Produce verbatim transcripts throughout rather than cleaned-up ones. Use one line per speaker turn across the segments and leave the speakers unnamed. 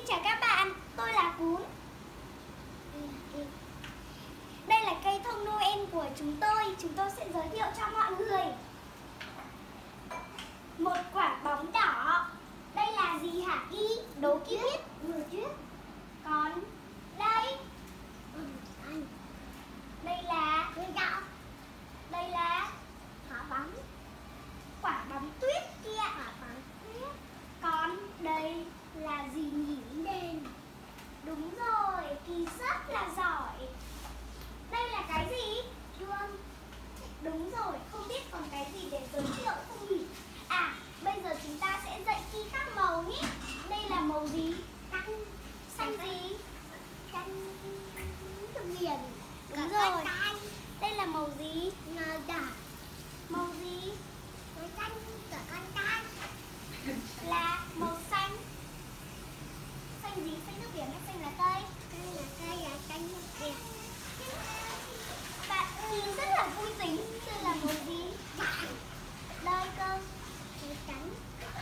chào các bạn, tôi là Cún. Đây là cây thông Noel của chúng tôi. Chúng tôi sẽ giới thiệu cho mọi người. Một quả bóng đỏ. Đây là gì hả Ghi? Đố Ghi biết. Mưa tuyết. Còn đây, đây là đây là quả bóng. Quả bóng tuyết kia. Quả bóng tuyết. Còn đây là gì nhỉ? Đèn. Đúng rồi, Kỳ rất là giỏi. Đây là cái gì? Chuông. Đúng rồi, không biết còn cái gì để giới thiệu không nhỉ? À, bây giờ chúng ta sẽ dạy Kỳ các màu nhé. Đây là màu gì? Xanh. Xanh gì? Xanh biển. Đúng rồi. Đây là màu gì? Đỏ. Màu gì? Màu xanh của con trai. Là màu xanh. Xanh gì? Xanh nước biển hay xanh lá cây? Xanh lá cây là xanh nước biển. Bạn nhìn rất là vui tính. Đây là màu gì? Vàng. Đây cơ. Màu trắng.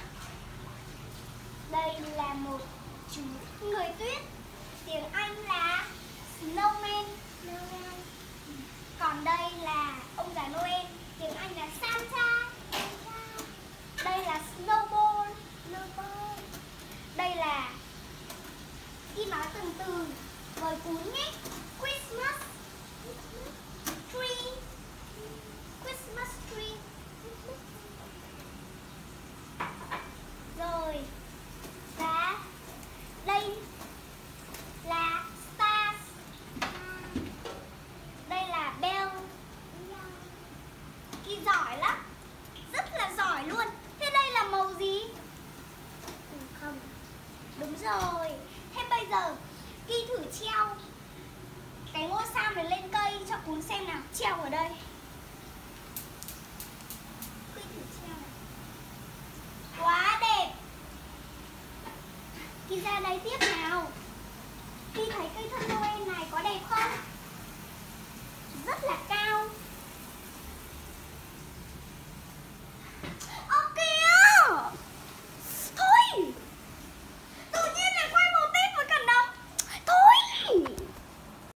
Đây là một chú người tuyết. Tiếng Anh là Snowman. Snowman. Còn đây là ông già Noel. Tiếng Anh là Santa. Đây là Snowball. Snowball. Đây là, khi nói từng từ với Cún nhé. Christmas tree. Christmas tree. Rồi. Và đây là stars. Đây là bell. Kỳ giỏi lắm. Rất là giỏi luôn. Thế đây là màu gì? Không. Đúng rồi. Thế bây giờ Kỳ thử treo cái ngôi sao này lên cây cho Cún xem nào. Treo ở đây.